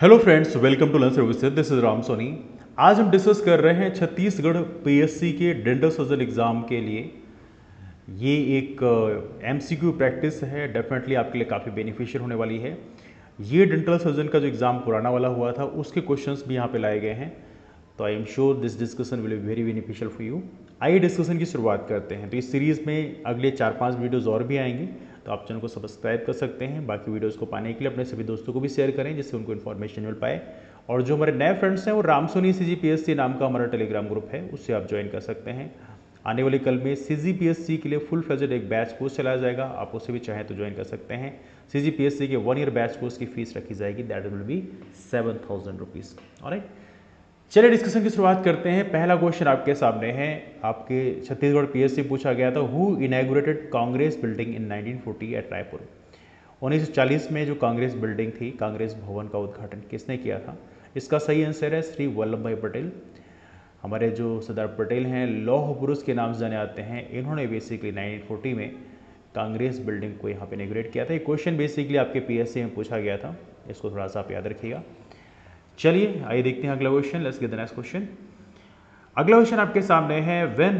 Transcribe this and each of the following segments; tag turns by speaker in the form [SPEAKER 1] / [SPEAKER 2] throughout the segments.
[SPEAKER 1] Hello friends, welcome to learn services. This is Ram Soni. आज हम discuss कर रहे हैं छत्तीसगढ़ पीएससी के डेंटल सर्जन एग्ज़ाम के लिए। ये एक एमसीक्यू प्रैक्टिस है, डेफिनेटली आपके लिए काफ़ी बेनिफिशियल होने वाली है। ये डेंटल सर्जन का जो एग्ज़ाम पुराना वाला हुआ था उसके क्वेश्चंस भी यहाँ पे लाए गए हैं, तो I am sure this discussion will be very beneficial for you. आइए डिस्कशन की शुरुआत करते हैं। तो इस सीरीज़ में अगले 4-5 वीडियोज़ और भी आएंगे, तो आप चैनल को सब्सक्राइब कर सकते हैं। बाकी वीडियोज़ को पाने के लिए अपने सभी दोस्तों को भी शेयर करें, जिससे उनको इन्फॉर्मेशन मिल पाए। और जो हमारे नए फ्रेंड्स हैं, वो राम सोनी CGPSC नाम का हमारा टेलीग्राम ग्रुप है, उससे आप ज्वाइन कर सकते हैं। आने वाले कल में CGPSC के लिए फुल फ्लेजेड एक बैच कोर्स चलाया जाएगा, आप उसे भी चाहें तो ज्वाइन कर सकते हैं। CGPSC के 1 ईयर बैच कोर्स की फीस रखी जाएगी, that will be 7,000 rupees. Alright, चलिए डिस्कशन की शुरुआत करते हैं। पहला क्वेश्चन आपके सामने है, आपके छत्तीसगढ़ पीएससी पूछा गया था, who inaugurated Congress building in 1940 at Raipur. 1940 में जो कांग्रेस बिल्डिंग थी, कांग्रेस भवन का उद्घाटन किसने किया था? इसका सही आंसर है श्री वल्लभ भाई पटेल। हमारे जो सरदार पटेल हैं, लौह पुरुष के नाम से जाने आते हैं, इन्होंने बेसिकली 1940 में कांग्रेस बिल्डिंग को यहाँ पे इनैगुरेट किया था। ये क्वेश्चन बेसिकली आपके पीएससी में पूछा गया था, इसको थोड़ा सा आप याद रखिएगा। चलिए आइए देखते हैं अगला question. Let's get the next question. अगला क्वेश्चन आपके सामने है, when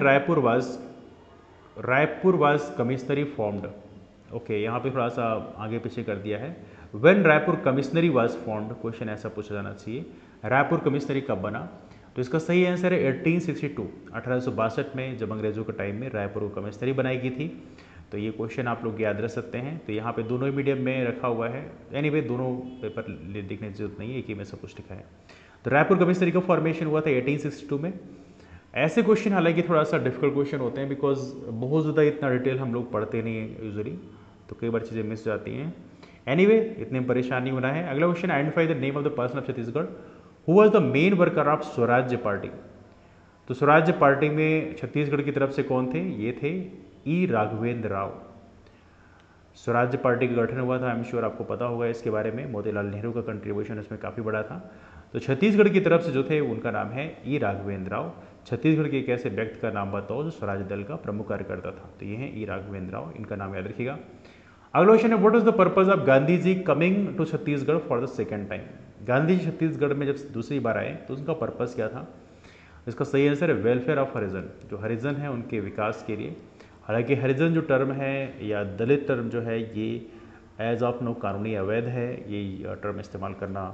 [SPEAKER 1] Raipur was commissionary formed. Okay, यहाँ पे थोड़ा सा आगे पीछे कर दिया है। When Raipur commissionary was formed, question ऐसा पूछा जाना चाहिए, रायपुर कमिश्नरी कब बना? तो इसका सही आंसर है 1862, 1862 में, जब अंग्रेजों के टाइम में रायपुर को कमिश्नरी बनाई गई थी। तो ये क्वेश्चन आप लोग याद रख सकते हैं। तो यहाँ पे दोनों मीडियम में रखा हुआ है, एनीवे दोनों पेपर लिखने की जरूरत नहीं है, एक ही में सब कुछ लिखा है। तो रायपुर कमिश्नरी का फॉर्मेशन हुआ था 1862 में। ऐसे क्वेश्चन हालांकि थोड़ा सा डिफिकल्ट क्वेश्चन होते हैं, बिकॉज बहुत ज़्यादा इतना डिटेल हम लोग पढ़ते नहीं हैं यूजुअली, तो कई बार चीज़ें मिस जाती हैं। एनीवे, इतने परेशान नहीं होना है। अगला question, identify the name of the person of Chhattisgarh who was the main worker of Swarajya Party. तो स्वराज्य पार्टी में छत्तीसगढ़ की तरफ से कौन थे? ये थे ई राघवेंद्र राव। स्वराज्य पार्टी का गठन हुआ था, आई एम श्योर आपको पता होगा इसके बारे में, मोतीलाल नेहरू का कंट्रीब्यूशन इसमें काफ़ी बड़ा था। तो छत्तीसगढ़ की तरफ से जो थे उनका नाम है ई राघवेंद्र राव। छत्तीसगढ़ के एक ऐसे व्यक्ति का नाम बताओ जो स्वराज दल का प्रमुख कार्यकर्ता था, तो ये है ई राघवेंद्र राव, इनका नाम याद रखिएगा। अगला क्वेश्चन है, what is the purpose of Gandhi ji coming to Chhattisgarh for the second time. Gandhi ji Chhattisgarh में जब दूसरी बार आए तो उनका पर्पज क्या था? इसका सही आंसर है वेलफेयर ऑफ हरिजन, जो हरिजन है उनके विकास के लिए। हालांकि हरिजन जो टर्म है या दलित टर्म जो है, ये एज ऑफ नो कानूनी अवैध है, ये टर्म इस्तेमाल करना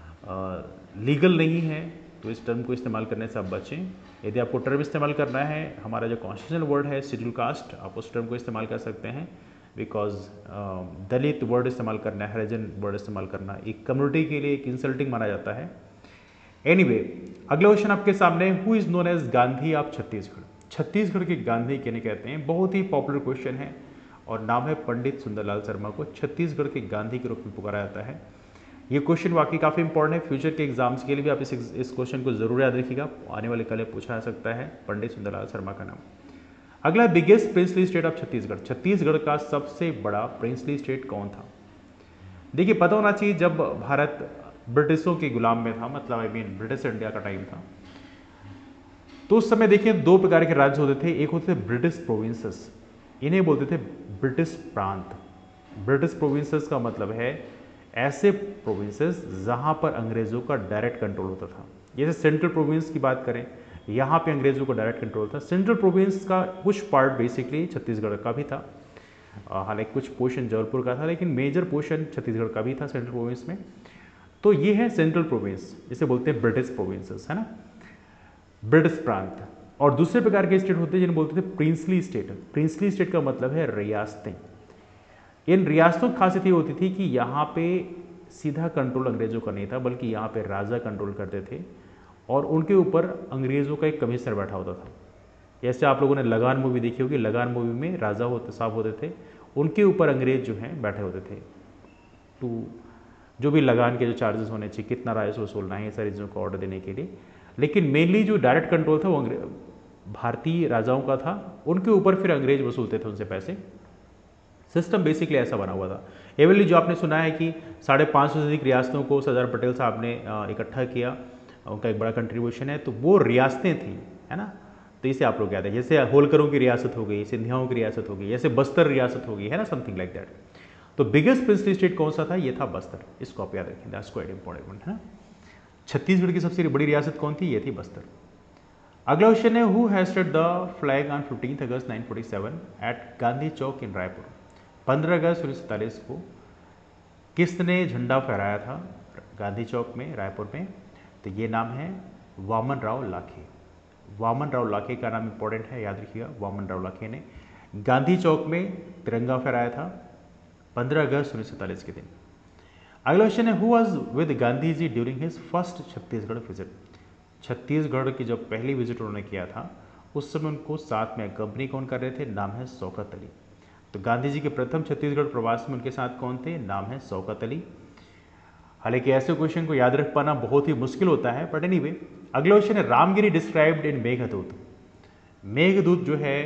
[SPEAKER 1] लीगल नहीं है, तो इस टर्म को इस्तेमाल करने से आप बचें। यदि आपको टर्म इस्तेमाल करना है, हमारा जो कॉन्स्टिट्यूशनल वर्ड है शेड्यूल कास्ट, आप उस टर्म को इस्तेमाल कर सकते हैं, बिकॉज दलित वर्ड इस्तेमाल करना, हरिजन वर्ड इस्तेमाल करना एक कम्युनिटी के लिए एक इंसल्टिंग माना जाता है। एनीवे, अगला क्वेश्चन आपके सामने, who is known as Gandhi of Chhattisgarh. Chhattisgarh के गांधी किन्हें कहते हैं? बहुत ही पॉपुलर क्वेश्चन है, और नाम है पंडित सुंदरलाल शर्मा को छत्तीसगढ़ के गांधी के रूप में पुकारा जाता है। ये क्वेश्चन वाकई काफ़ी इंपॉर्टेंट है, फ्यूचर के एग्जाम्स के लिए भी आप इस क्वेश्चन को जरूर याद रखिएगा, आने वाले कल पूछा जा सकता है पंडित सुंदरलाल शर्मा का नाम। अगला, biggest princely state of Chhattisgarh. Chhattisgarh का सबसे बड़ा प्रिंसली स्टेट कौन था? देखिए, पता होना चाहिए, जब भारत ब्रिटिशों के गुलाम में था, मतलब आई मीन ब्रिटिश इंडिया का टाइम था, तो उस समय देखिए दो प्रकार के राज्य होते थे। एक होते थे ब्रिटिश प्रोविंसेस, इन्हें बोलते थे ब्रिटिश प्रांत। ब्रिटिश प्रोविंसेस का मतलब है ऐसे प्रोविंसेस जहां पर अंग्रेजों का डायरेक्ट कंट्रोल होता था। जैसे सेंट्रल प्रोविंस की बात करें, यहाँ पे अंग्रेजों का डायरेक्ट कंट्रोल था। सेंट्रल प्रोविंस का कुछ पार्ट बेसिकली छत्तीसगढ़ का भी था, हालांकि कुछ पोर्शन जबलपुर का था, लेकिन मेजर पोर्शन छत्तीसगढ़ का भी था सेंट्रल प्रोविंस में। तो ये है सेंट्रल प्रोविंस, इसे बोलते हैं ब्रिटिश प्रोविंसेस, है ना, ब्रिटिश प्रांत। और दूसरे प्रकार के स्टेट होते हैं जिन्हें बोलते थे प्रिंसली स्टेट। प्रिंसली स्टेट का मतलब है रियासतें। इन रियासतों की खासियत ये होती थी कि यहाँ पे सीधा कंट्रोल अंग्रेजों का नहीं था, बल्कि यहाँ पे राजा कंट्रोल करते थे, और उनके ऊपर अंग्रेजों का एक कमिश्नर बैठा होता था। जैसे आप लोगों ने लगान मूवी देखी होगी, लगान मूवी में राजा होते साहब होते थे, उनके ऊपर अंग्रेज जो हैं बैठे होते थे, तो जो भी लगान के जो चार्जेस होने चाहिए, कितना राजस्व वसूलना है, ये सारी चीज़ों को ऑर्डर देने के लिए। लेकिन मेनली जो डायरेक्ट कंट्रोल था वो भारतीय राजाओं का था, उनके ऊपर फिर अंग्रेज वसूलते थे उनसे पैसे। सिस्टम बेसिकली ऐसा बना हुआ था। एवली जो आपने सुना है कि 550 से अधिक रियासतों को सरदार पटेल साहब ने इकट्ठा किया, उनका एक बड़ा कंट्रीब्यूशन है, तो वो रियासतें थी, है ना। तो इसे आप लोग याद है, जैसे होलकरों की रियासत हो गई, सिंधियाओं की रियासत हो गई, जैसे बस्तर रियासत हो गई, है ना, समथिंग लाइक दैट। तो बिगेस्ट प्रिंसली स्टेट कौन सा था, ये था बस्तर, इसको आप याद रखें, दैट्स क्वाइट इंपॉर्टेंट है ना। छत्तीसगढ़ की सबसे बड़ी रियासत कौन थी, ये थी बस्तर। अगला क्वेश्चन है, who hoisted the flag on 15 August 1947 at Gandhi Chowk in Raipur. 15 अगस्त 1947 को किसने झंडा फहराया था गांधी चौक में, रायपुर में, तो ये नाम है वामन राव लाखे। वामन राव लाखे का नाम इंपॉर्टेंट है, याद रखिएगा। वामन राव लाखे ने गांधी चौक में तिरंगा फहराया था 15 अगस्त 1947 के दिन। अगला क्वेश्चन है, who was with Gandhi ji during his first Chhattisgarh visit. Chhattisgarh की जब पहली विजिट उन्होंने किया था उस समय उनको साथ में कंपनी कौन कर रहे थे, नाम है शौकत अली। तो गांधी जी के प्रथम छत्तीसगढ़ प्रवास में उनके साथ कौन थे, नाम है शौकत अली। हालांकि ऐसे क्वेश्चन को याद रख पाना बहुत ही मुश्किल होता है, बट एनीवे। अगला क्वेश्चन है, रामगिरी डिस्क्राइब्ड इन मेघदूत। मेघदूत जो है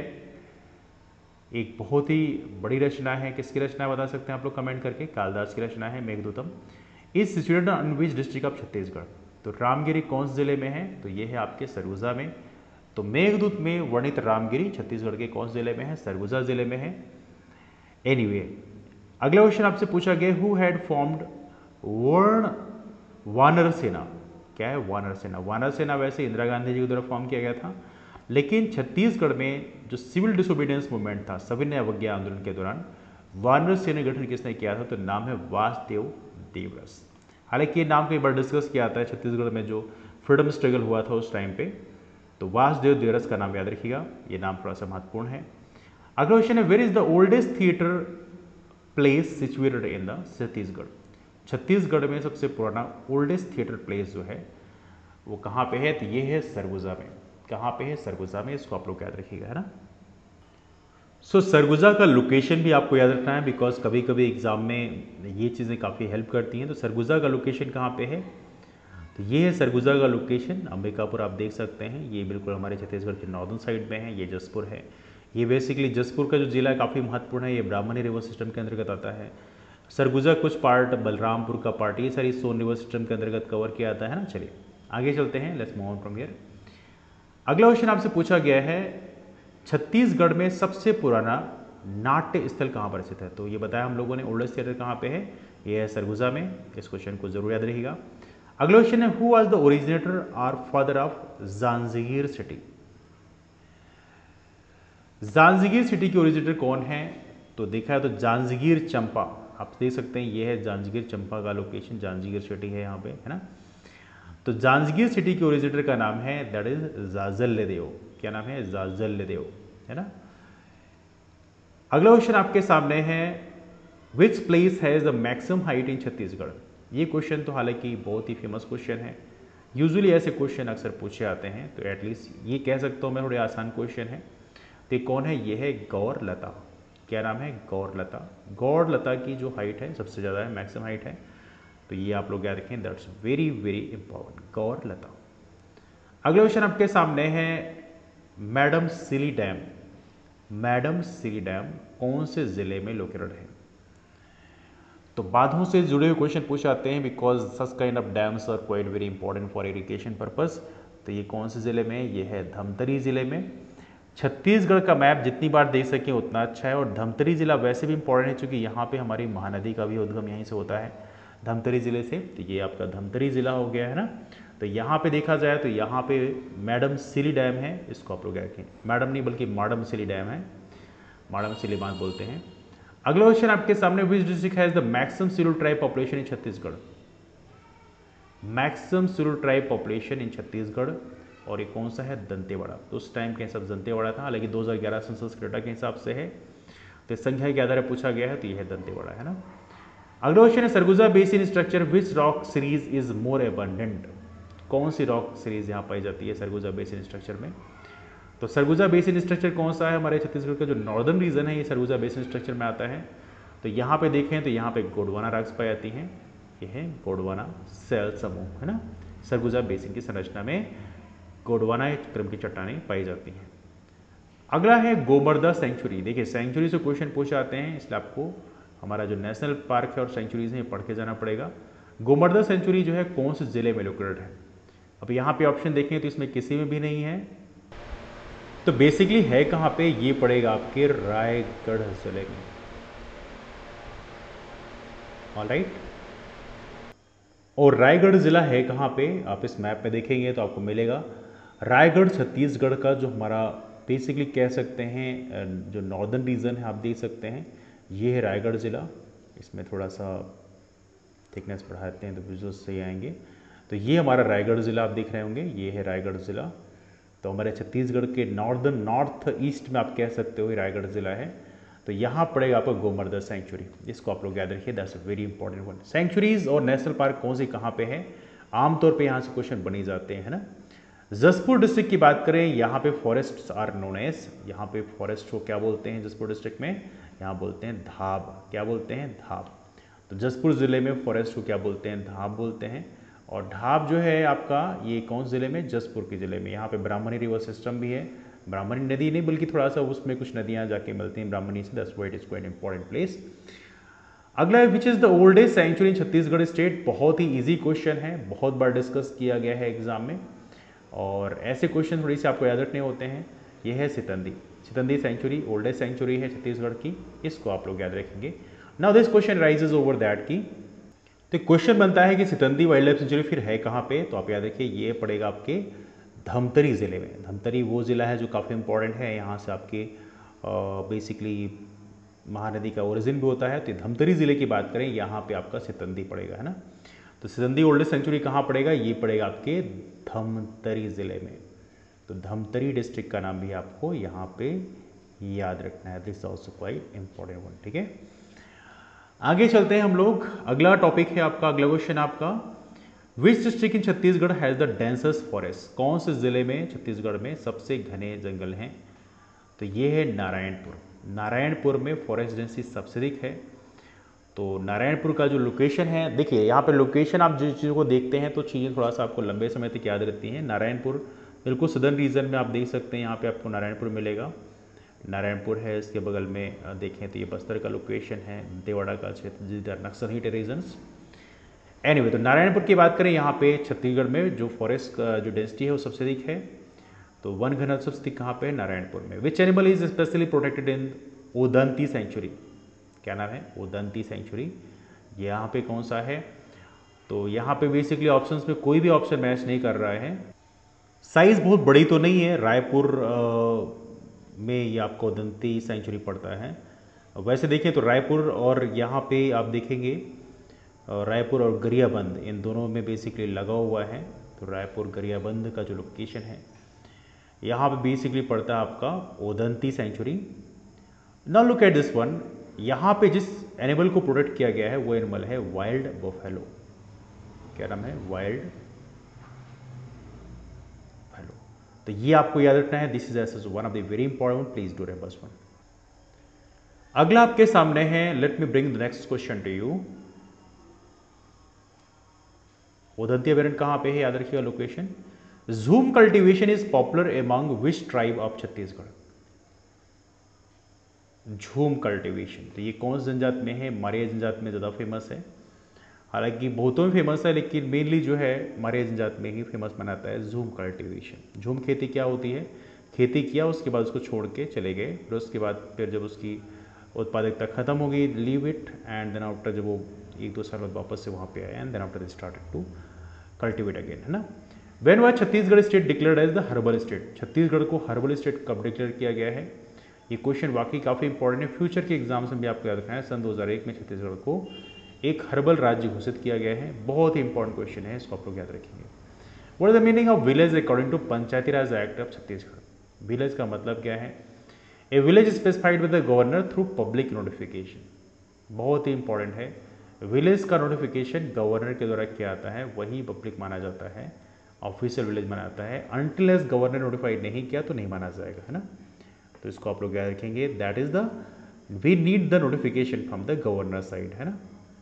[SPEAKER 1] एक बहुत ही बड़ी रचना है, किसकी रचना है बता सकते हैं आप लोग कमेंट करके, कालिदास की रचना है Meghdootam. Is situated in which district of Chhattisgarh. तो रामगिरी कौन से जिले में है, तो ये है आपके सरगुजा में। तो मेघदूत में वर्णित रामगिरी छत्तीसगढ़ के कौन से जिले में है, सरगुजा जिले में है। एनीवे, अगला क्वेश्चन आपसे पूछा गया, हु हैड फॉर्म्ड वर्ण वानर सेना। क्या है वानर सेना? वानर सेना वैसे इंदिरा गांधी जी के द्वारा फॉर्म किया गया था, लेकिन छत्तीसगढ़ में जो सिविल डिसोबीडियंस मूवमेंट था, सविनय अवज्ञा आंदोलन के दौरान वानर सेना गठन किसने किया था, तो नाम है वासुदेव देवरस। हालांकि ये नाम कई बार डिस्कस किया आता है, छत्तीसगढ़ में जो फ्रीडम स्ट्रगल हुआ था उस टाइम पे, तो वासुदेव देवरस का नाम याद रखिएगा, ये नाम थोड़ा सा महत्वपूर्ण है। अगला क्वेश्चन है, where is the oldest theatre place situated in the Chhattisgarh. Chhattisgarh में सबसे पुराना ओल्डेस्ट थिएटर प्लेस जो है वो कहाँ पे है, तो ये है सरगुजा में। कहाँ पे है, सरगुजा में, इसको आप लोग याद रखिएगा, है ना। सो सरगुजा का लोकेशन भी आपको याद रखना है, बिकॉज कभी कभी एग्जाम में ये चीज़ें काफ़ी हेल्प करती हैं। तो सरगुजा का लोकेशन कहाँ पे है, तो ये है सरगुजा का लोकेशन, अंबिकापुर आप देख सकते हैं, ये बिल्कुल हमारे छत्तीसगढ़ के नॉर्दर्न साइड में है। ये जसपुर है, ये बेसिकली जसपुर का जो जिला है काफ़ी महत्वपूर्ण है, ये ब्राह्मणी रिवर सिस्टम के अंतर्गत आता है। सरगुजा कुछ पार्ट बलरामपुर का पार्ट, ये सारी सोन रिवर सिस्टम के अंतर्गत कवर किया जाता है ना। चलिए आगे चलते हैं, let's move on from here. अगला क्वेश्चन आपसे पूछा गया है, छत्तीसगढ़ में सबसे पुराना नाट्य स्थल कहाँ पर स्थित है। तो ये बताया हम लोगों ने, ओल्डेस्ट थिएटर कहाँ पे है, ये है सरगुजा में। इस क्वेश्चन को जरूर याद रखिएगा। अगला क्वेश्चन है, हु वाज द ओरिजिनेटर और father of Janjgir city. Janjgir city के ओरिजिनेटर कौन है, तो देखा है तो जांजगीर चंपा, आप देख सकते हैं, ये है जांजगीर चंपा का लोकेशन, जांजगीर सिटी है यहाँ पे, है ना। तो जांजगीर सिटी के ओरिजिनेटर का नाम है, दैट इज जाजल्यदेव। क्या नाम है, जाजल्यदेव, है ना। अगला क्वेश्चन आपके सामने है, which place has the maximum height in Chhattisgarh. ये क्वेश्चन तो हालांकि बहुत ही फेमस क्वेश्चन है, यूजुअली ऐसे क्वेश्चन अक्सर पूछे आते हैं, तो एटलीस्ट ये कह सकता हूँ मैं थोड़े आसान क्वेश्चन है। तो कौन है, ये है गौर लता। क्या नाम है, गौर लता। गौर लता की जो हाइट है सबसे ज़्यादा है, मैक्सिमम हाइट है, तो ये आप लोग याद रखें, that's very very important, Gaurlata. अगला क्वेश्चन आपके सामने है, Madam Silli dam. Madam Silli dam कौन से जिले में लोकेटेड है। तो बांधों से जुड़े हुए क्वेश्चन पूछे जाते हैं, because such kind of dams are quite very important for irrigation purpose. तो ये कौन से जिले में है, ये है धमतरी जिले में। छत्तीसगढ़ का मैप जितनी बार देख सकें उतना अच्छा है, और धमतरी जिला वैसे भी इंपॉर्टेंट है क्योंकि यहाँ पे हमारी महानदी का भी उद्गम यहीं से होता है, धमतरी जिले से। तो ये आपका धमतरी जिला हो गया, है ना। तो यहाँ पे देखा जाए तो यहाँ पे मैडम सिली डैम है, इसको आप लोग रखें, मैडम नहीं बल्कि माडम सिली डैम है, माडम सिली बांध बोलते हैं। अगला क्वेश्चन आपके सामने, which district has the maximum scheduled tribe population in Chhattisgarh. Maximum scheduled tribe population in Chhattisgarh, और ये कौन सा है, दंतेवाड़ा। तो उस टाइम के हिसाब से दंतेवाड़ा था, हालांकि 2011 सेंसस डेटा के हिसाब से है, तो संख्या के आधार पर पूछा गया है, तो ये है दंतेवाड़ा, है ना। अगला क्वेश्चन है, Surguja basin structure which rock series is more abundant. कौन सी रॉक सीरीज यहाँ पाई जाती है सरगुजा बेसिन स्ट्रक्चर में। तो सरगुजा बेसिन स्ट्रक्चर कौन सा है, हमारे छत्तीसगढ़ का जो नॉर्दर्न रीजन है ये सरगुजा बेसिन स्ट्रक्चर में आता है। तो यहाँ पे देखें तो यहाँ पे गोंडवाना रॉक्स पाई जाती हैं, ये है गोंडवाना सेल समूह, है ना। सरगुजा बेसिन की संरचना में गोंडवाना क्रम की चट्टानें पाई जाती हैं। अगला है गोबर्धा सेंचुरी। देखिए सेंचुरी से क्वेश्चन पूछे आते हैं, इसलिए आपको हमारा जो नेशनल पार्क है और सेंचुरीज है पढ़ के जाना पड़ेगा। गोबर्धा सेंचुरी जो है कौन से जिले में लोकेटेड है। अब यहाँ पे ऑप्शन देखें तो इसमें किसी में भी नहीं है, तो बेसिकली है कहाँ पे, ये पड़ेगा आपके रायगढ़ जिले में। ऑलराइट। और रायगढ़ जिला है कहाँ पे, आप इस मैप पे देखेंगे तो आपको मिलेगा रायगढ़ छत्तीसगढ़ का जो हमारा बेसिकली कह सकते हैं जो नॉर्दर्न रीजन है, आप देख सकते हैं ये है रायगढ़ जिला। इसमें थोड़ा सा थिकनेस बढ़ाते हैं तो विजुअल्स सही आएंगे। तो ये हमारा रायगढ़ ज़िला आप देख रहे होंगे, ये है रायगढ़ ज़िला। तो हमारे छत्तीसगढ़ के नॉर्थ ईस्ट में आप कह सकते हो ये रायगढ़ ज़िला है। तो यहाँ पड़ेगा आपका गोमर्धन सेंचुरी, इसको आप लोग याद रखिए, that's a very important one. Sanctuaries और नेशनल पार्क कौन से कहाँ पे है, आमतौर पे यहाँ से क्वेश्चन बन ही जाते हैं, है ना। जसपुर डिस्ट्रिक्ट की बात करें, यहाँ पे फॉरेस्ट आर नोन एज, यहाँ पे फॉरेस्ट को क्या बोलते हैं जसपुर डिस्ट्रिक्ट में, यहाँ बोलते हैं धाब। क्या बोलते हैं, धाब। तो जसपुर ज़िले में फॉरेस्ट को क्या बोलते हैं, धाब बोलते हैं। और ढाब जो है आपका ये कौन ज़िले में, जसपुर के ज़िले में। यहाँ पे ब्राह्मणी रिवर सिस्टम भी है, ब्राह्मणी नदी नहीं बल्कि थोड़ा सा उसमें कुछ नदियाँ जाके मिलती हैं ब्राह्मणी से, that's why it is quite important place. अगला which is the oldest sanctuary in Chhattisgarh state, बहुत ही ईजी क्वेश्चन है, बहुत बार डिस्कस किया गया है एग्जाम में, और ऐसे क्वेश्चन थोड़ी से आपको याद रखने होते हैं। यह है Sitanadi, Sitanadi sanctuary oldest sanctuary है छत्तीसगढ़ की, इसको आप लोग याद रखेंगे। Now this question raises over that की, तो क्वेश्चन बनता है कि सितंदी वाइल्ड लाइफ सेंचुरी फिर है कहाँ पे, तो आप याद रखिए ये पड़ेगा आपके धमतरी ज़िले में। धमतरी वो ज़िला है जो काफ़ी इंपॉर्टेंट है, यहाँ से आपके बेसिकली महानदी का ओरिजिन भी होता है। तो धमतरी ज़िले की बात करें, यहाँ पे आपका सितंदी पड़ेगा, है ना। तो सितंदी ओल्डेस्ट सेंचुरी कहाँ पड़ेगा, ये पड़ेगा आपके धमतरी ज़िले में। तो धमतरी डिस्ट्रिक्ट का नाम भी आपको यहाँ पे याद रखना है, this also quite important one, ठीक है। आगे चलते हैं हम लोग, अगला टॉपिक है आपका, अगला क्वेश्चन आपका, which district in Chhattisgarh has the densest forest, कौन से ज़िले में छत्तीसगढ़ में सबसे घने जंगल हैं। तो ये है नारायणपुर। नारायणपुर में फॉरेस्ट डेंसिटी सबसे अधिक है। तो नारायणपुर का जो लोकेशन है, देखिए यहाँ पे लोकेशन आप जिस चीज़ों को देखते हैं तो चीज़ें थोड़ा सा आपको लंबे समय तक याद रहती हैं। नारायणपुर बिल्कुल सदर्न रीजन में आप देख सकते हैं, यहाँ पे आपको नारायणपुर मिलेगा। नारायणपुर है, इसके बगल में देखें तो ये बस्तर का लोकेशन है, देवाड़ा का क्षेत्र, जिधर नक्सल हिट रीजन्स। एनीवे, तो नारायणपुर की बात करें, यहाँ पे छत्तीसगढ़ में जो फॉरेस्ट का जो डेंसिटी है वो सबसे अधिक है। तो वन घनत्व सबसे अधिक कहाँ पे है, नारायणपुर में। Which animal is specially protected in Udanti sanctuary, क्या नाम है, ओदंती सेंचुरी, यहाँ पे कौन सा है। तो यहाँ पे बेसिकली ऑप्शंस में कोई भी ऑप्शन मैच नहीं कर रहा है। साइज बहुत बड़ी तो नहीं है, रायपुर में ये आपको ओदंती सेंचुरी पड़ता है। वैसे देखें तो रायपुर और यहाँ पे आप देखेंगे रायपुर और गरियाबंद, इन दोनों में बेसिकली लगा हुआ है। तो रायपुर गरियाबंद का जो लोकेशन है यहाँ पे बेसिकली पड़ता है आपका Udanti sanctuary. Now look at this one, यहाँ पे जिस एनिमल को प्रोटेक्ट किया गया है वो एनिमल है वाइल्ड बफेलो। क्या नाम है, वाइल्ड बफेलो। तो ये आपको याद रखना है, this is one of the very important, please do remember one. अगला आपके सामने है, let me bring the next question to you. Udanti अभयारण्य कहाँ पे है, याद रखिएगा location. Jhum cultivation is popular among which tribe of Chhattisgarh. Jhum cultivation, तो ये कौन सी जनजात में है, मारिया जनजात में ज़्यादा फेमस है। हालांकि बहुतों में फेमस है, लेकिन मेनली जो है मारिया जनजात में ही फेमस मनाता है झूम कल्टीवेशन। झूम खेती क्या होती है, खेती किया उसके बाद उसको छोड़ के चले गए, फिर उसके बाद फिर जब उसकी उत्पादकता खत्म हो गई, leave it, and then after जब वो 1-2 साल बाद वापस से वहाँ पे आए, and then after they started to cultivate again, है ना। When was Chhattisgarh state declared as the herbal state, Chhattisgarh को हर्बल स्टेट कब डिक्लेयर किया गया है। ये क्वेश्चन वाकई काफ़ी इंपॉर्टेंट है, फ्यूचर के एग्जाम्स में भी आपको याद रखना है। सन 2001 में छत्तीसगढ़ को एक हर्बल राज्य घोषित किया गया है, बहुत ही इंपॉर्टेंट क्वेश्चन है, इसको आप लोग याद रखेंगे। What is the meaning of village according to Panchayati Raj Act of Chhattisgarh. Village का मतलब क्या है, a village specified with the governor through public notification, बहुत ही इंपॉर्टेंट है। विलेज का नोटिफिकेशन गवर्नर के द्वारा किया जाता है, वही पब्लिक माना जाता है, ऑफिशियल विलेज माना जाता है। अनटिल गवर्नर नोटिफाइड नहीं किया तो नहीं माना जाएगा, है ना। तो इसको आप लोग याद रखेंगे, that is the we need the notification from the governor side, है ना।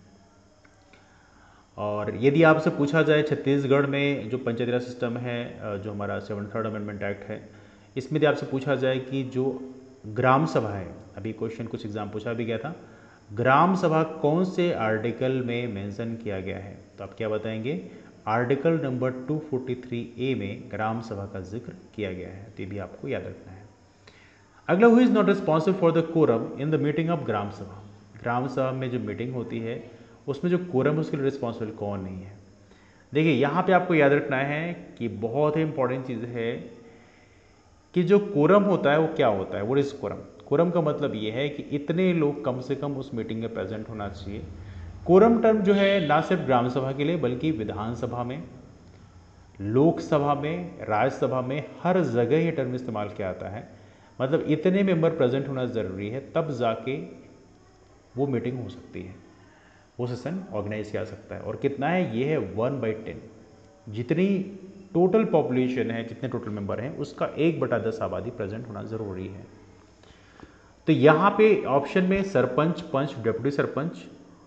[SPEAKER 1] और यदि आपसे पूछा जाए छत्तीसगढ़ में जो पंचायती राज सिस्टम है, जो हमारा 73rd अमेंडमेंट एक्ट है, इसमें यदि आपसे पूछा जाए कि जो ग्राम सभा है, अभी क्वेश्चन कुछ एग्जाम पूछा भी गया था, ग्राम सभा कौन से आर्टिकल में मेंशन किया गया है, तो आप क्या बताएंगे, आर्टिकल नंबर 243A में ग्राम सभा का जिक्र किया गया है, तो ये भी आपको याद रखना है। अगला, who is not responsible for the quorum in the meeting of Gram Sabha. Gram सभा में जो मीटिंग होती है उसमें जो कोरम उसके लिए रिस्पॉन्सिबल कौन नहीं है। देखिए यहाँ पे आपको याद रखना है कि बहुत ही इंपॉर्टेंट चीज़ है कि जो कोरम होता है वो क्या होता है। What is quorum? कोरम का मतलब ये है कि इतने लोग कम से कम उस मीटिंग में प्रेजेंट होना चाहिए। कोरम टर्म जो है ना सिर्फ ग्राम सभा के लिए बल्कि विधानसभा में, लोकसभा में, राज्यसभा में, हर जगह ये टर्म इस्तेमाल किया जाता है। मतलब इतने मेंबर प्रेजेंट होना ज़रूरी है, तब जाके वो मीटिंग हो सकती है, वो सेशन ऑर्गेनाइज किया जा सकता है। और कितना है? ये है 1/10। जितनी टोटल पॉपुलेशन है, जितने टोटल मेंबर हैं, उसका 1/10 आबादी प्रेजेंट होना ज़रूरी है। तो यहाँ पे ऑप्शन में सरपंच, पंच, डेप्यूटी सरपंच,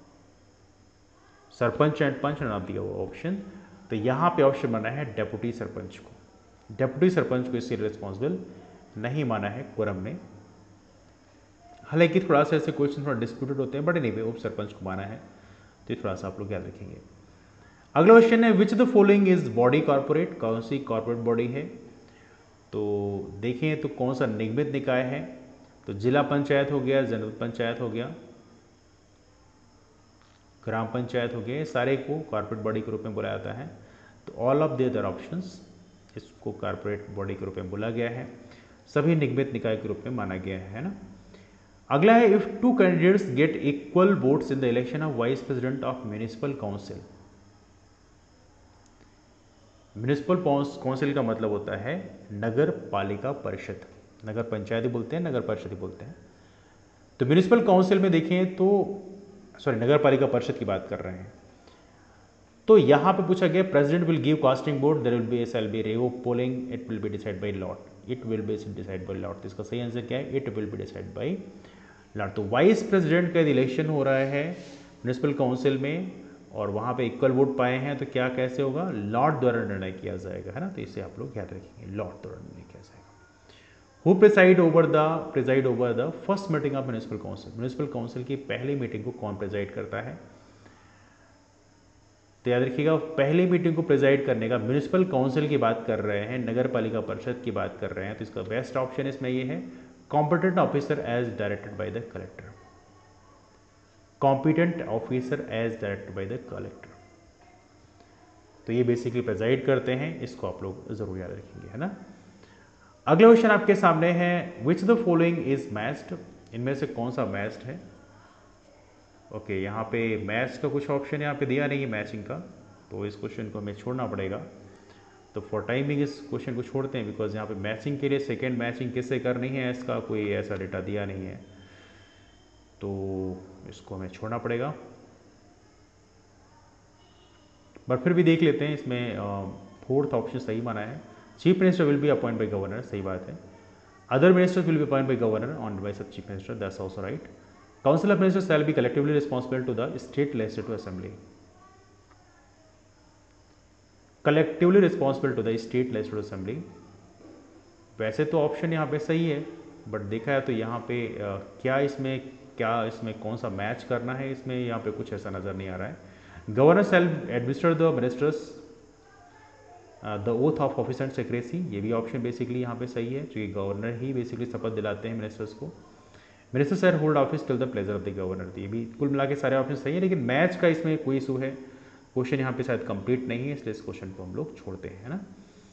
[SPEAKER 1] सरपंच एंड पंच ना दिया हुआ ऑप्शन, तो यहाँ पे ऑप्शन बना है डेप्यूटी सरपंच को। डेप्यूटी सरपंच को इससे रिस्पॉन्सिबल नहीं माना है कोरम ने। हालांकि थोड़ा सा ऐसे क्वेश्चन थोड़ा डिस्प्यूटेड होते हैं, बट एनीवे उप सरपंच को माना है, तो थोड़ा सा आप लोग याद रखेंगे। अगला क्वेश्चन है which the following is body corporate? कौन सी कॉर्पोरेट बॉडी है? तो देखें तो कौन सा निगमित निकाय है? तो जिला पंचायत हो गया, जनपद पंचायत हो गया, ग्राम पंचायत हो गया, ये सारे को कॉर्पोरेट बॉडी के रूप में बुलाया जाता है। तो all of the other options इसको कॉर्पोरेट बॉडी के रूप में बोला गया है, सभी निगमित निकाय के रूप में माना गया है ना। अगला है if 2 candidates get equal votes in the election of vice president of municipal council. Municipal council का मतलब होता है नगर पालिका परिषद। नगर पंचायत ही बोलते हैं, नगर परिषद ही बोलते हैं। तो म्यूनिसिपल काउंसिल में देखें तो नगर पालिका परिषद की बात कर रहे हैं। तो यहां पे पूछा गया president will give casting vote, there will be shall be re polling, it will be decide by lot. It will be decide by lot, इसका सही आंसर क्या है? It will be decide by lot. तो vice president का election हो रहा है municipal council में और वहां पे इक्वल वोट पाए हैं, तो क्या कैसे होगा? लॉट द्वारा निर्णय किया जाएगा, है ना। तो इसे आप लोग याद रखेंगे, लॉट द्वारा निर्णय किया जाएगा। Who preside over the first meeting of municipal council? Municipal council की पहली मीटिंग को कौन प्रिसाइड करता है? तो याद रखिएगा, पहली मीटिंग को प्रिसाइड करने का, म्यूनिसिपल काउंसिल की बात कर रहे हैं, नगर पालिका परिषद की बात कर रहे हैं, तो इसका बेस्ट ऑप्शन इसमें ये है competent officer as directed by the collector. Competent officer as directed by the collector, तो ये बेसिकली प्रिसाइड करते हैं, इसको आप लोग जरूर याद रखेंगे, है ना। अगला क्वेश्चन आपके सामने है which the following is matched? इनमें से कौन सा मैच्ड है? ओके, यहाँ पे मैच का कुछ ऑप्शन यहाँ पे दिया नहीं है मैचिंग का, तो इस क्वेश्चन को हमें छोड़ना पड़ेगा। तो फॉर टाइमिंग इस क्वेश्चन को छोड़ते हैं, बिकॉज यहाँ पे मैचिंग के लिए सेकेंड मैचिंग किससे करनी है इसका कोई ऐसा डेटा दिया नहीं है, तो इसको हमें छोड़ना पड़ेगा। बट फिर भी देख लेते हैं, इसमें फोर्थ ऑप्शन सही माना है। Chief minister will be appoint by governor, सही बात है। Other ministers will be appoint by governor on advice of chief minister, that's also right. Council of Ministers shall be collectively responsible to the state legislative assembly. Collectively responsible to the state legislative assembly. वैसे तो option यहाँ पे सही है, but देखा है तो यहाँ पे क्या इसमें कौन सा मैच करना है, इसमें यहाँ पे कुछ ऐसा नज़र नहीं आ रहा है। Governor shall administer the ministers the oath of office and secrecy, ये भी ऑप्शन बेसिकली यहाँ पे सही है, क्योंकि गवर्नर ही बेसिकली शपथ दिलाते हैं मिनिस्टर्स को। Minister shall hold office till the pleasure of the governor, ये भी कुल मिला के सारे ऑप्शन सही है, लेकिन मैच का इसमें कोई इशू है, क्वेश्चन यहाँ पे शायद कंप्लीट नहीं है, इसलिए इस क्वेश्चन को हम लोग छोड़ते हैं, है ना।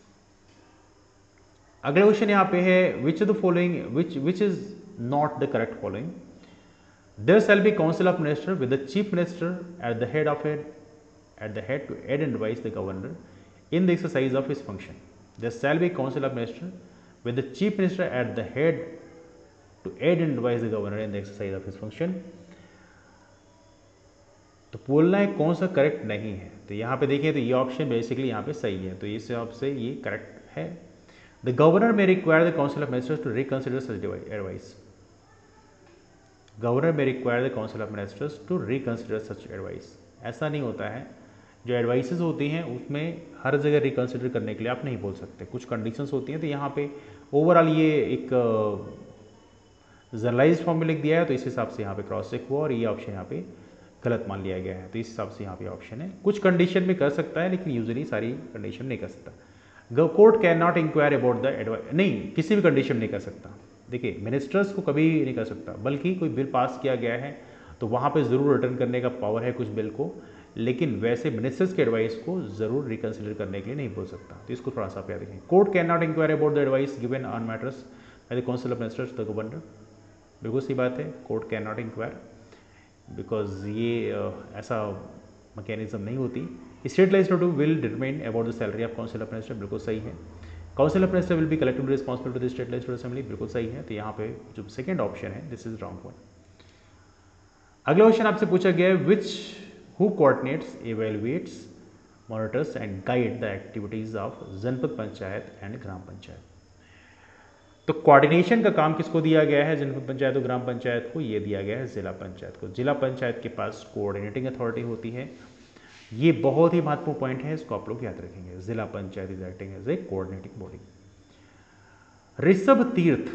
[SPEAKER 1] अगला क्वेश्चन यहाँ पे है which the following which is not the correct following? There shall be council of minister with the chief minister at the head to aid and advise the governor in the exercise of his function. There shall be council of minister with the chief minister at the head to aid and advise the governor in the exercise of his function। तो बोलना है कौन सा correct नहीं है, तो यहाँ पे देखिए तो ये ऑप्शन बेसिकली यहाँ पे सही है, तो इस हिसाब से ये करेक्ट है। The governor may require the council of ministers to reconsider such advice. Governor may require the council of ministers to reconsider such advice. ऐसा नहीं होता है, जो एडवाइसेस होती हैं उसमें हर जगह रिकंसिडर करने के लिए आप नहीं बोल सकते, कुछ कंडीशंस होती हैं। तो यहाँ पे ओवरऑल ये एक जनरलाइज फॉर्म में लिख दिया है, तो इस हिसाब से यहाँ पे क्रॉस चेक हुआ और ये ऑप्शन यहाँ पे गलत मान लिया गया है, तो इस हिसाब से यहाँ पे ऑप्शन है। कुछ कंडीशन में कर सकता है, लेकिन यूजुअली सारी कंडीशन नहीं कर सकता। Court can not inquire about the advice, नहीं किसी भी कंडीशन नहीं कर सकता। देखिए मिनिस्टर्स को कभी नहीं कर सकता, बल्कि कोई बिल पास किया गया है तो वहाँ पे ज़रूर रिटर्न करने का पावर है कुछ बिल को, लेकिन वैसे मिनिस्टर्स के एडवाइस को ज़रूर रिकन्सिडर करने के लिए नहीं बोल सकता। तो इसको थोड़ा सा आप याद रखें। Court can not inquire about the advice given on matters by the council of ministers the governor. बिल्कुल सी बात है, court can not inquire, because ये ऐसा मैकेनिज्म नहीं होती। State legislative will determine about the salary of council of minister, बिल्कुल सही है। Council of minister will be collectively responsible to the state legislative assembly, बिल्कुल सही है। तो यहाँ पे जो सेकंड ऑप्शन है दिस इज रॉन्ग वन। अगला क्वेश्चन आपसे पूछा गया है which who coordinates, evaluates, monitors and guide the activities of Janpad Panchayat and ग्राम पंचायत। तो कोऑर्डिनेशन का काम किसको दिया गया है, जनपद पंचायत और ग्राम पंचायत को? ये दिया गया है जिला पंचायत को। जिला पंचायत के पास कोऑर्डिनेटिंग अथॉरिटी होती है। ये बहुत ही महत्वपूर्ण पॉइंट है, इसको आप लोग याद रखेंगे। Zila Panchayat is acting as a coordinating body. Rishabh Tirth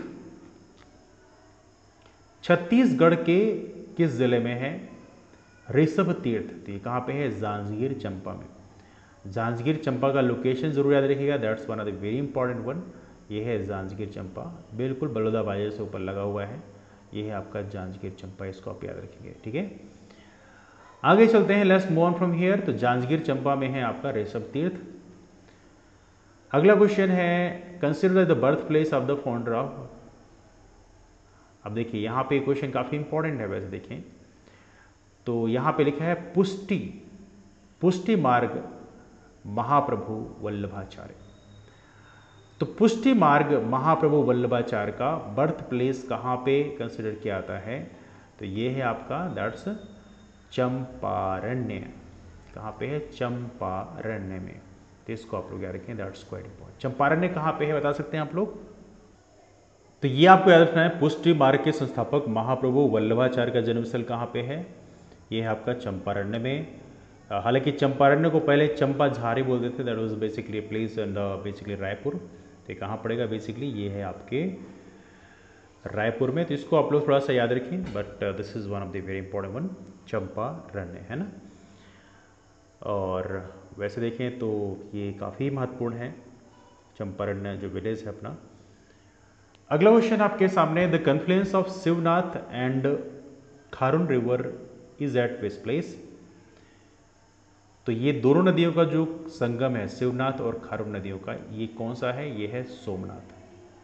[SPEAKER 1] Chhattisgarh के किस जिले में है? ऋषभ तीर्थ, तो ये कहाँ पे है? जांजगीर चंपा में। जांजगीर चंपा का लोकेशन जरूर याद रखिएगा, that's one of the very important one. ये है जांजगीर चंपा, बिल्कुल बलौदा बाजार से ऊपर लगा हुआ है। ये है आपका जांजगीर चंपा, इसको आप याद रखेंगे, ठीक है। आगे चलते हैं, let's move on from here. तो जांजगीर चंपा में है आपका ऋषभ तीर्थ। अगला क्वेश्चन है consider the birth place of the founder of. अब देखिए यहाँ पे क्वेश्चन काफी इंपॉर्टेंट है वैसे देखें तो यहाँ पे लिखा है पुष्टि मार्ग महाप्रभु वल्लभाचार्य। तो पुष्टि मार्ग महाप्रभु वल्लभाचार्य का बर्थ प्लेस कहाँ पे कंसिडर किया जाता है? तो ये है आपका दैट्स चंपारण्य। कहाँ पे है? चंपारण्य में। तो इसको आप लोग याद रखें, दैट्स क्वाइट इंपॉर्टेंट। चंपारण्य कहाँ पे है बता सकते हैं आप लोग? तो ये आपको याद रखना है, पुष्टि मार्ग के संस्थापक महाप्रभु वल्लभाचार्य का जन्मस्थल कहाँ पे है? ये है आपका चंपारण्य में। हालांकि चंपारण्य को पहले चंपा झारी बोलते थे, that was basically place in basically Raipur. तो कहाँ पड़ेगा बेसिकली? ये है आपके रायपुर में। तो इसको आप लोग थोड़ा सा याद रखें, but this is one of the very important one, Champaranya, है ना। और वैसे देखें तो ये काफ़ी महत्वपूर्ण है, चंपारण्य जो विलेज है अपना। अगला क्वेश्चन आपके सामने, the confluence of Shivnath and Kharun river is at which place? तो ये दोनों नदियों का जो संगम है, शिवनाथ और खारून नदियों का, ये कौन सा है? ये है सोमनाथ।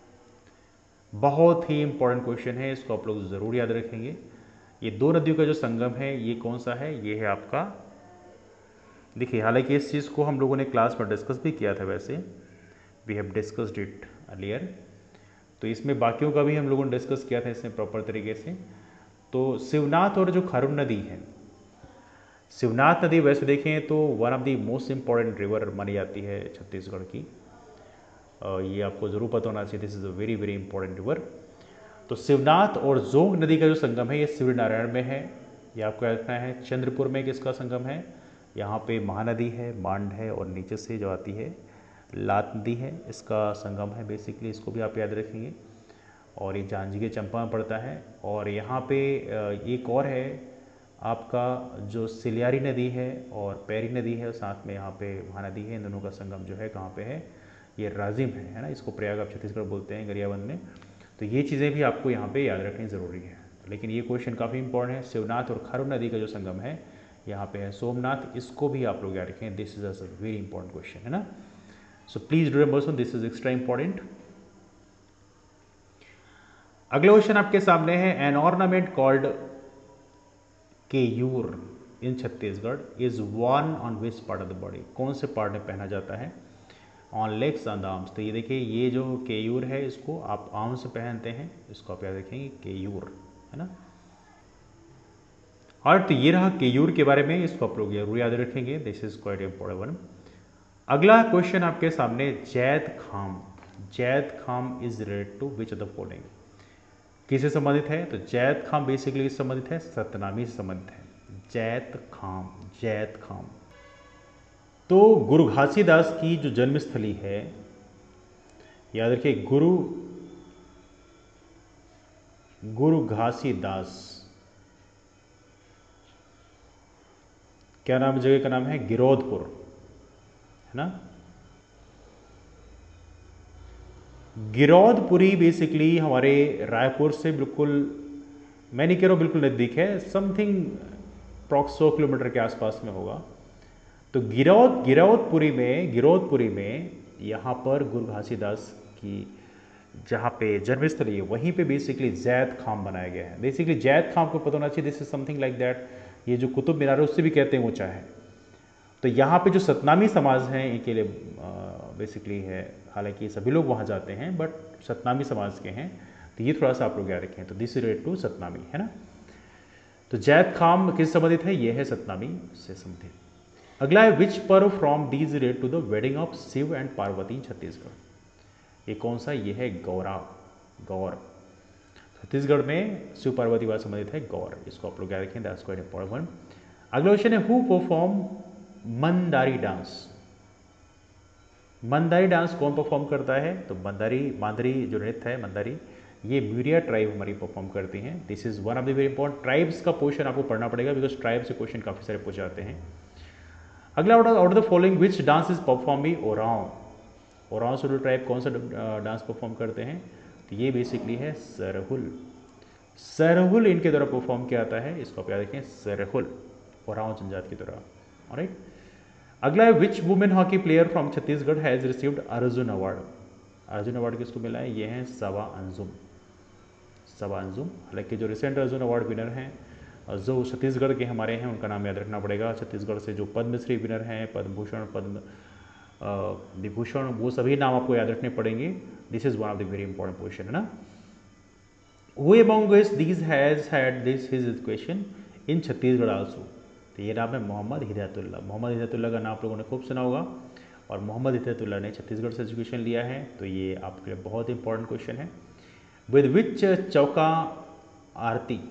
[SPEAKER 1] बहुत ही इंपॉर्टेंट क्वेश्चन है, इसको आप लोग जरूर याद रखेंगे। ये दो नदियों का जो संगम है ये कौन सा है? ये है आपका, देखिए हालांकि इस चीज़ को हम लोगों ने क्लास में डिस्कस भी किया था, वैसे we have discussed it earlier. तो इसमें बाकियों का भी हम लोगों ने डिस्कस किया था इसमें प्रॉपर तरीके से। तो शिवनाथ और जो खारून नदी है, शिवनाथ नदी वैसे देखें तो one of the most important river मानी जाती है छत्तीसगढ़ की। ये आपको ज़रूर पता होना चाहिए, this is a very very important river. तो शिवनाथ और जोंग नदी का जो संगम है ये शिवनारायण में है। ये आपको याद रखना है। चंद्रपुर में किसका संगम है? यहाँ पे महानदी है, मांड है, और नीचे से जो आती है लात नदी है, इसका संगम है बेसिकली, इसको भी आप याद रखेंगे। और ये जांजगीर चंपा में पड़ता है। और यहाँ पे एक और है आपका जो सिलियारी नदी है और पैरी नदी है, साथ में यहाँ पे महानदी है। इन दोनों का संगम जो है कहाँ पे है? ये राजिम है ना। इसको प्रयाग आप छत्तीसगढ़ बोलते हैं, गरियाबंद में। तो ये चीज़ें भी आपको यहाँ पे याद रखनी ज़रूरी है। लेकिन ये क्वेश्चन काफ़ी इंपॉर्टेंट है। शिवनाथ और खारून नदी का जो संगम है यहाँ पे है सोमनाथ, इसको भी आप लोग याद रखें। This is a very important question, है ना। So please remember, this is extra important. अगला क्वेश्चन आपके सामने है, an ornament called Keyur in Chhattisgarh is worn on which part of the body? कौन से पार्ट में पहना जाता है? On legs and arms. तो ये देखिए, ये जो केयूर है इसको आप आर्म्स में पहनते हैं, इसको आप याद रखेंगे केयूर, है ना। और तो ये रहा केयूर के बारे में, इसको आप लोग जरूर याद रखेंगे, this is quite important one. अगला क्वेश्चन आपके सामने, Jaid Kham. Jaid Kham is related to which of the following? किससे संबंधित है? तो जैद खाम बेसिकली किससे संबंधित है? सतनामी से संबंधित है। जैद खाम, जैद खाम। तो गुरु घासीदास की जो जन्मस्थली है, याद रखिए, गुरु घासीदास, क्या नाम है जगह का? नाम है गिरौदपुर, है ना। गिरौदपुरी बेसिकली हमारे रायपुर से बिल्कुल मैं नहीं कह रहा हूँ बिल्कुल नज़दीक है, समथिंग अप्रॉक्स 100 किलोमीटर के आसपास में होगा। तो गिरौदपुरी में यहाँ पर गुरु घासीदास की जहाँ पे जन्मस्थली है वहीं पे बेसिकली जैद खाम बनाया गया है। बेसिकली जैद खाम को पता होना चाहिए, this is something like that, ये जो कुतुब मीनार है उससे भी कहते हैं ऊंचा है। तो यहाँ पे जो सतनामी समाज हैं इनके लिए बेसिकली है, हालांकि सभी लोग वहाँ जाते हैं बट सतनामी समाज के हैं, तो ये थोड़ा सा आप लोग याद रखें। तो दिस रिलेटेड टू सतनामी है ना। तो जैद खाम किस संबंधित है, ये है सतनामी से संबंधित। अगला है विच पर्व from these relate to the wedding of Shiv and Parvati in Chhattisgarh. ये कौन सा, ये है गौर। छत्तीसगढ़ में शिव पार्वती वाद संबंधित है गौर, इसको आप लोग याद रखें, दैट्स क्वाइट इंपॉर्टेंट। अगला क्वेश्चन है who perform Mandari dance. Mandari dance कौन परफॉर्म करता है, तो मांदरी जो नृत्य है मंदारी, ये म्यूरिया ट्राइब हमारी परफॉर्म करती हैं। This is one of the very important tribes का पोर्शन आपको पढ़ना पड़ेगा बिकॉज ट्राइब से क्वेश्चन काफी सारे पूछ जाते हैं। अगला out of the following which dance is perform by Oraon schedule tribe कौन सा डांस परफॉर्म करते हैं, तो ये बेसिकली है सरहुल इनके द्वारा परफॉर्म किया जाता है, इसको आप याद रखें, सरहुल ओरांव जनजाति के द्वारा। ऑलराइट। अगला है which women hockey player from Chhattisgarh has received Arjun award. Arjun award किसको मिला है, ये है सबा अंजुम। हालांकि जो रिसेंट अर्जुन अवार्ड विनर हैं जो छत्तीसगढ़ के हमारे हैं उनका नाम याद रखना पड़ेगा। छत्तीसगढ़ से जो पद्मश्री विनर हैं, पद्म भूषण, पद्म विभूषण, वो सभी नाम आपको याद रखने पड़ेंगे। This is one of the very important question है ना। Who among these has had this his education in Chhattisgarh also, तो ये नाम है मोहम्मद हिदायतुल्लाह का नाम आप लोगों ने खूब सुना होगा, और मोहम्मद हिदायतुल्लाह ने छत्तीसगढ़ से एजुकेशन लिया है, तो ये आपके लिए बहुत इंपॉर्टेंट क्वेश्चन है। With which Chauka Aarti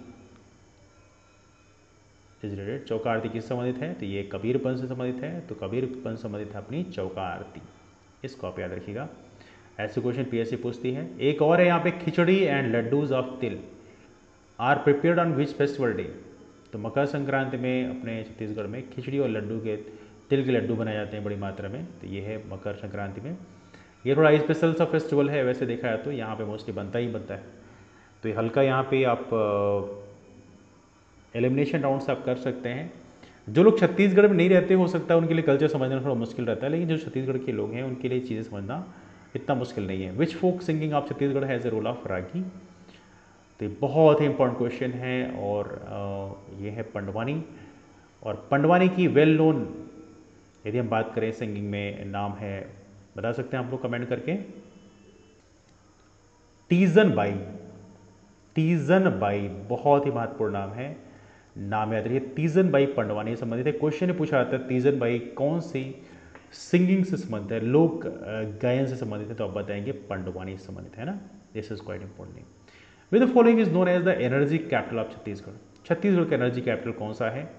[SPEAKER 1] is related, चौका आरती किस संबंधित है, तो ये कबीरपंथ से संबंधित है, तो कबीरपंथ संबंधित है अपनी चौका आरती, इसको आप याद रखिएगा, ऐसे क्वेश्चन पीएससी पूछती है। एक और है यहाँ पे, khichdi and laddoos of til are prepared on which festival day, तो मकर संक्रांति में अपने छत्तीसगढ़ में खिचड़ी और लड्डू के तिल के लड्डू बनाए जाते हैं बड़ी मात्रा में, तो ये है मकर संक्रांति में। ये थोड़ा स्पेशल सा फेस्टिवल है, वैसे देखा है तो यहाँ पे मोस्टली बनता ही बनता है, तो ये हल्का यहाँ पे आप एलिमिनेशन राउंड से आप कर सकते हैं। जो लोग छत्तीसगढ़ में नहीं रहते, हो सकता है उनके लिए कल्चर समझना थोड़ा मुश्किल रहता है, लेकिन जो छत्तीसगढ़ के लोग हैं उनके लिए चीज़ें समझना इतना मुश्किल नहीं है। Which folk singing of Chhattisgarh has a role of Ragi, तो ये बहुत ही इंपॉर्टेंट क्वेश्चन है, और ये है पंडवानी, और पंडवानी की वेल नोन यदि हम बात करें सिंगिंग में नाम है, बता सकते हैं आप लोग कमेंट करके, तीजन बाई बहुत ही महत्वपूर्ण नाम है, नाम याद रखिए, तीजन बाई पंडवानी से संबंधित है। क्वेश्चन पूछा जाता है तीजन बाई कौन सी सिंगिंग से संबंधित है, लोक गायन से संबंधित है, तो आप बताएंगे पंडवानी से संबंधित है ना। This is quite important. With the following is known as the energy capital of Chhattisgarh, Chhattisgarh का एनर्जी कैपिटल कौन सा है,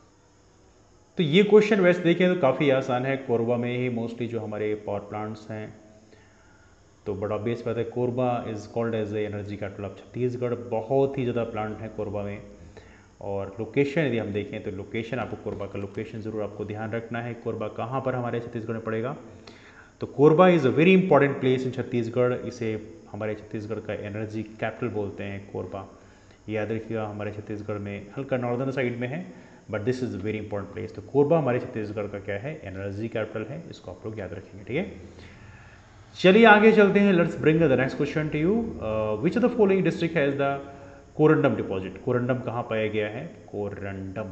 [SPEAKER 1] तो ये क्वेश्चन वैसे देखें तो काफ़ी आसान है, कोरबा में ही मोस्टली जो हमारे पावर प्लांट्स हैं, तो बड़ा ऑब्वियस बात है, Korba is called as a energy capital of Chhattisgarh, बहुत ही ज़्यादा प्लांट है कोरबा में। और लोकेशन यदि हम देखें तो लोकेशन, आपको कोरबा का लोकेशन ज़रूर आपको ध्यान रखना है, कोरबा कहाँ पर हमारे छत्तीसगढ़ में पड़ेगा, तो Korba is a very important place in Chhattisgarh, इसे हमारे छत्तीसगढ़ का एनर्जी कैपिटल बोलते हैं कोरबा, याद रखिएगा, हमारे छत्तीसगढ़ में हल्का नॉर्दर्न साइड में है, but this is very important place. तो कोरबा हमारे छत्तीसगढ़ का क्या है, एनर्जी कैपिटल है, इसको आप लोग याद रखेंगे, ठीक है। चलिए आगे चलते हैं, let's bring the next question to you. Which of the following district has the corundum deposit, corundum कहाँ पाया गया है, कोरंडम,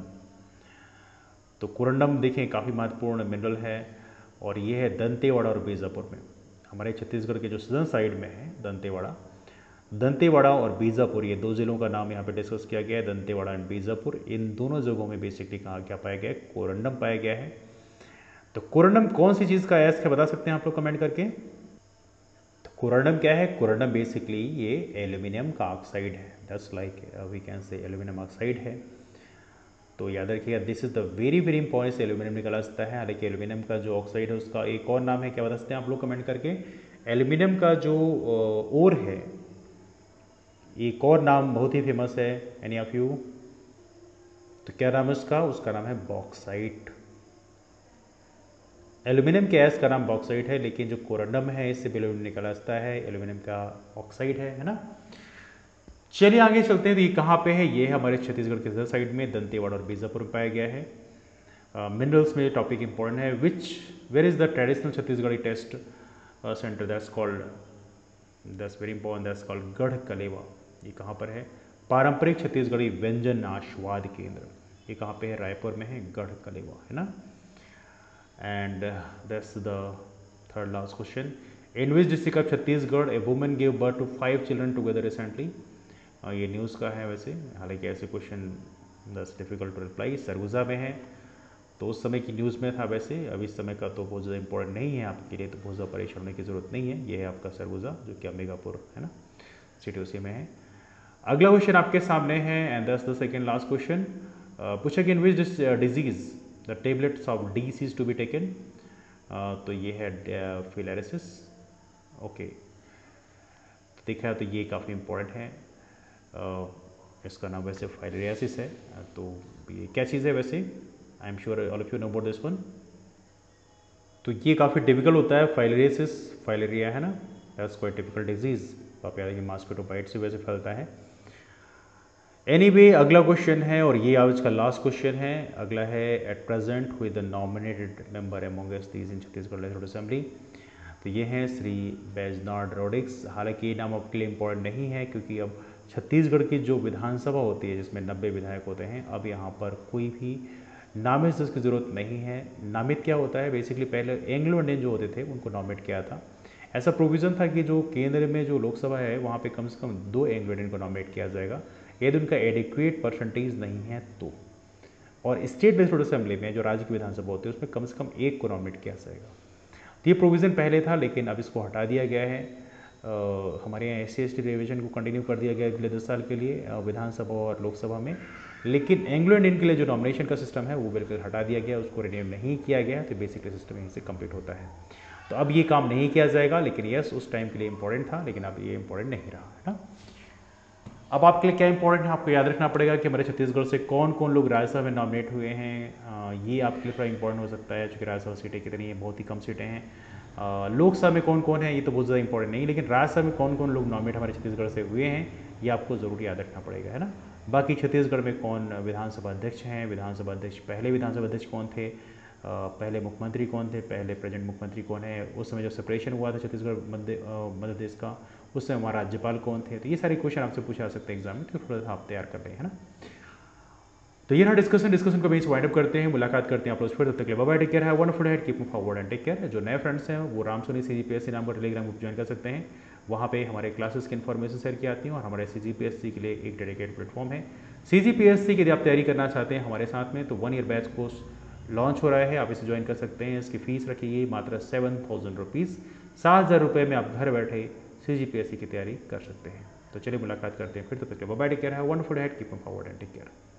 [SPEAKER 1] तो कोरंडम देखें काफ़ी महत्वपूर्ण मिनरल है, और ये है दंतेवाड़ा और बीजापुर में, हमारे छत्तीसगढ़ के जो सदर्न साइड में है दंतेवाड़ा और बीजापुर, ये दो जिलों का नाम यहाँ पे डिस्कस किया गया है, दंतेवाड़ा एंड बीजापुर, इन दोनों जगहों में बेसिकली कहाँ क्या पाया गया है, कोरंडम पाया गया है। तो कोरंडम कौन सी चीज़ का है, बता सकते हैं आप लोग कमेंट करके। तो कोरंडम क्या है, कोरंडम बेसिकली ये एल्यूमिनियम का ऑक्साइड है, just like we can say aluminium oxide है, तो याद रखिएगा this is the very very important, aluminium निकला सकता है, हालांकि एल्यूमिनियम का जो ऑक्साइड है उसका एक और नाम है, क्या बता सकते हैं आप लोग कमेंट करके। एल्यूमिनियम का जो ओर है, एक और नाम बहुत ही फेमस है, एनी ऑफ यू, तो क्या नाम है उसका नाम है बॉक्साइट। एल्यूमिनियम के एस का नाम बॉक्साइट है, लेकिन जो कोरंडम है इससे भी एल्यूमिनियम निकला सकता है, एल्यूमिनियम का ऑक्साइड है ना। चलिए आगे चलते हैं। तो ये कहाँ पे है? ये है हमारे छत्तीसगढ़ के इधर साइड में, दंतेवाड़ा और बीजापुर में पाया गया है। मिनरल्स में टॉपिक इंपॉर्टेंट है। Where is the traditional Chhattisgarhi taste centre that's called, that's very important, that's called Garh Kaleva. ये कहाँ पर है? पारंपरिक छत्तीसगढ़ी व्यंजन आस्वाद केंद्र, ये कहाँ पे है? रायपुर में है, गढ़ कलेवा, है ना। And that's the third last question. In which district of Chhattisgarh a women give birth to 5 children together recently? ये न्यूज़ का है वैसे, हालांकि ऐसे question that's difficult to reply. Surguja में है, तो उस समय की न्यूज़ में था वैसे, अब इस समय का तो बहुत ज़्यादा इंपॉर्टेंट नहीं है आपके लिए, तो बहुत ज़्यादा परेशान होने की ज़रूरत नहीं है। ये है आपका सरगुजा, जो कि अंबिकापुर है ना, सिटी उसी में है। अगला क्वेश्चन आपके सामने है, and that's the second last question. पूछा कि in which disease the tablets of D C's to be taken? तो ये है फिलेरिसिस। ओके, देखा है तो ये काफ़ी इंपॉर्टेंट है। इसका नाम वैसे फाइलेरियासिस है। तो ये क्या चीज़ है वैसे? I am sure all of you know about this one. तो ये काफ़ी टिपिकल होता है, फाइलेरियासिस, फाइलेरिया है ना, दैट्स क्वाइट टिपिकल डिजीज। तो आप याद है कि मॉस्किटो बाइट से वैसे फैलता है। एनीवे, अगला क्वेश्चन है, और ये आज का लास्ट क्वेश्चन है। अगला है, at present who the nominated member amongst these in Chhattisgarh legislative assembly? तो ये हैं श्री बैजनाथ रोडिक्स। हालांकि ये नाम आपके लिए इम्पोर्टेंट नहीं है, क्योंकि अब छत्तीसगढ़ की जो विधानसभा होती है जिसमें 90 विधायक होते हैं, अब यहाँ पर कोई भी नामित की ज़रूरत नहीं है। नामित क्या होता है? बेसिकली पहले एंग्लो इंडियन जो होते थे उनको नॉमिनेट किया था। ऐसा प्रोविज़न था कि जो केंद्र में जो लोकसभा है वहाँ पे कम से कम 2 एंग्लो इंडियन को नॉमिनेट किया जाएगा, यदि उनका एडिक्वेट परसेंटेज नहीं है तो। और स्टेट लेजिस्लेटिव असेंबली में जो राज्य की विधानसभा होती है उसमें कम से कम 1 को नॉमिनेट किया जाएगा। तो ये प्रोविज़न पहले था, लेकिन अब इसको हटा दिया गया है। हमारे यहाँ SC/ST रिजर्वेशन को कंटिन्यू कर दिया गया अगले 10 साल के लिए विधानसभा और लोकसभा में, लेकिन एंग्लो इंडियन के लिए जो नॉमिनेशन का सिस्टम है वो बिल्कुल हटा दिया गया, उसको रिन्यू नहीं किया गया। तो बेसिकली सिस्टम यहीं से कंप्लीट होता है। तो अब ये काम नहीं किया जाएगा, लेकिन यस उस टाइम के लिए इंपॉर्टेंट था, लेकिन अब ये इंपॉर्टेंट नहीं रहा, है ना। अब आपके लिए क्या इंपॉर्टेंट है, आपको याद रखना पड़ेगा कि हमारे छत्तीसगढ़ से कौन कौन लोग राज्यसभा में नॉमिनेट हुए हैं। ये आपके लिए थोड़ा इंपॉर्टेंट हो सकता है, चूँकि राज्यसभा सीटें कितनी हैं, बहुत ही कम सीटें हैं। लोकसभा में कौन कौन है ये तो बहुत ज़्यादा इंपॉर्टेंट नहीं, लेकिन राज्यसभा में कौन कौन लोग नॉमिनेट हमारे छत्तीसगढ़ से हुए हैं ये आपको ज़रूर याद रखना पड़ेगा, है ना। बाकी छत्तीसगढ़ में कौन विधानसभा अध्यक्ष हैं, विधानसभा अध्यक्ष, पहले विधानसभा अध्यक्ष कौन थे, पहले मुख्यमंत्री कौन थे, पहले प्रेजेंट मुख्यमंत्री कौन है, उस समय जब सेपरेशन हुआ था छत्तीसगढ़ मध्य प्रदेश का, उस समय हमारा राज्यपाल कौन थे। तो ये सारे क्वेश्चन आपसे पूछा जा सकते हैं एग्जाम में, तो थोड़ा सा आप तैयार कर रहे हैं ना। तो ये ना डिस्कशन को वहीं वाइंड अप करते हैं, मुलाकात करते हैं आप लोग फिर। तब तक के लिए bye bye, take care, have wonderful day, keep move forward and take care. जो नए फ्रेंड्स हैं वो रामसोनी CGPSC नाम का टेलीग्राम ग्रुप ज्वाइन कर सकते हैं। वहाँ पे हमारे क्लासेस की इन्फॉर्मेशन शेयर की आती है, और हमारे CGPSC के लिए एक डेडिकेटेड प्लेटफॉर्म है। CGPSC की यदि आप तैयारी करना चाहते हैं हमारे साथ में, तो 1 ईयर बैच कोर्स लॉन्च हो रहा है, आप इसे ज्वाइन कर सकते हैं। इसकी फीस रखी गई मात्र 7,000 रुपीज़। 7,000 रुपये में आप घर बैठे CGPSC की तैयारी कर सकते हैं। तो चलिए मुलाकात करते हैं फिर, तब तक के लिए bye bye, take care, have wonderful day, keep move forward and take care.